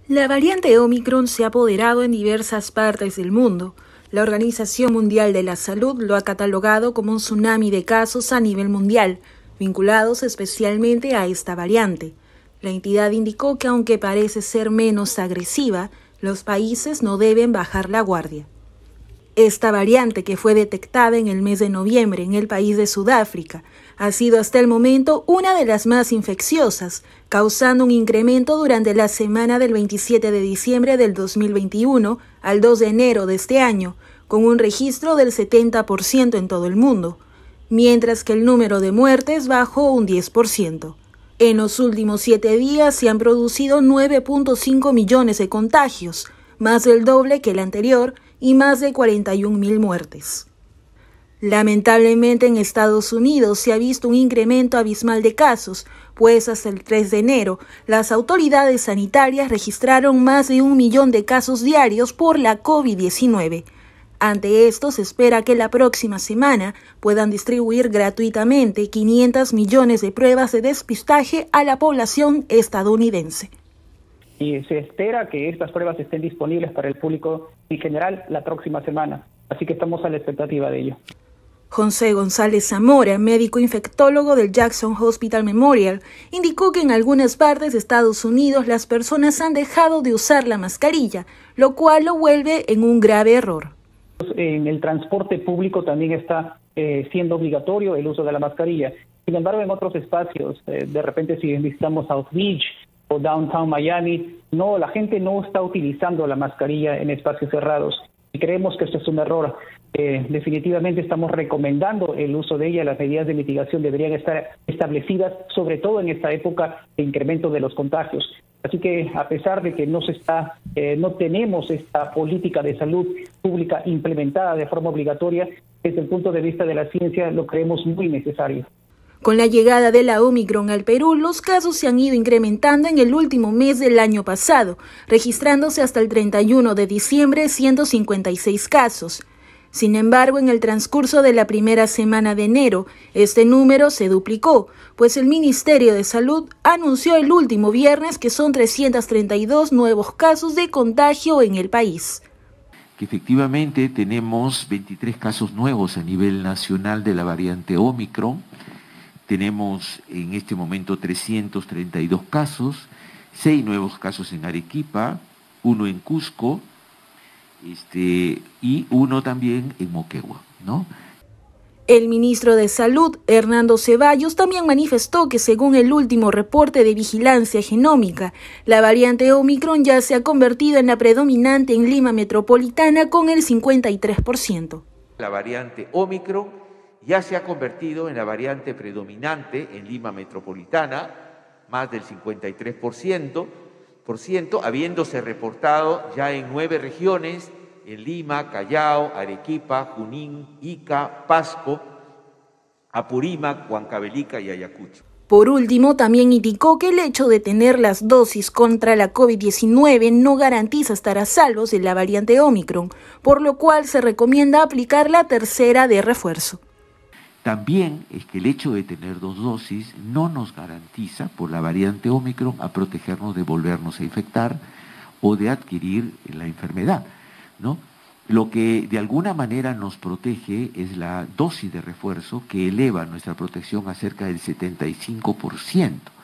La variante Omicron se ha apoderado en diversas partes del mundo. La Organización Mundial de la Salud lo ha catalogado como un tsunami de casos a nivel mundial, vinculados especialmente a esta variante. La entidad indicó que aunque parece ser menos agresiva, los países no deben bajar la guardia. Esta variante, que fue detectada en el mes de noviembre en el país de Sudáfrica, ha sido hasta el momento una de las más infecciosas, causando un incremento durante la semana del 27 de diciembre del 2021 al 2 de enero de este año, con un registro del 70% en todo el mundo, mientras que el número de muertes bajó un 10%. En los últimos 7 días se han producido 9.5 millones de contagios, más del doble que el anterior, y más de 41.000 muertes. Lamentablemente en Estados Unidos se ha visto un incremento abismal de casos, pues hasta el 3 de enero las autoridades sanitarias registraron más de 1 millón de casos diarios por la COVID-19. Ante esto se espera que la próxima semana puedan distribuir gratuitamente 500 millones de pruebas de despistaje a la población estadounidense. Y se espera que estas pruebas estén disponibles para el público en general la próxima semana. Así que estamos a la expectativa de ello. José González Zamora, médico infectólogo del Jackson Hospital Memorial, indicó que en algunas partes de Estados Unidos las personas han dejado de usar la mascarilla, lo cual lo vuelve en un grave error. En el transporte público también está siendo obligatorio el uso de la mascarilla. Sin embargo, en otros espacios, de repente si visitamos South Beach o Downtown Miami, no, la gente no está utilizando la mascarilla en espacios cerrados y creemos que esto es un error. Definitivamente estamos recomendando el uso de ella. Las medidas de mitigación deberían estar establecidas, sobre todo en esta época de incremento de los contagios. Así que a pesar de que no tenemos esta política de salud pública implementada de forma obligatoria, desde el punto de vista de la ciencia lo creemos muy necesario. Con la llegada de la Omicron al Perú, los casos se han ido incrementando en el último mes del año pasado, registrándose hasta el 31 de diciembre 156 casos. Sin embargo, en el transcurso de la primera semana de enero, este número se duplicó, pues el Ministerio de Salud anunció el último viernes que son 332 nuevos casos de contagio en el país. Que efectivamente tenemos 23 casos nuevos a nivel nacional de la variante Omicron. Tenemos en este momento 332 casos, 6 nuevos casos en Arequipa, 1 en Cusco y 1 también en Moquegua, ¿no? El ministro de Salud, Hernando Ceballos, también manifestó que según el último reporte de vigilancia genómica, la variante Omicron ya se ha convertido en la predominante en Lima metropolitana con el 53%. La variante Omicron ya se ha convertido en la variante predominante en Lima metropolitana, más del 53%, habiéndose reportado ya en 9 regiones, en Lima, Callao, Arequipa, Junín, Ica, Pasco, Apurímac, Huancavelica y Ayacucho. Por último, también indicó que el hecho de tener las dosis contra la COVID-19 no garantiza estar a salvo de la variante Omicron, por lo cual se recomienda aplicar la tercera de refuerzo. También es que el hecho de tener 2 dosis no nos garantiza, por la variante Omicron, a protegernos de volvernos a infectar o de adquirir la enfermedad, ¿no? Lo que de alguna manera nos protege es la dosis de refuerzo, que eleva nuestra protección a cerca del 75%.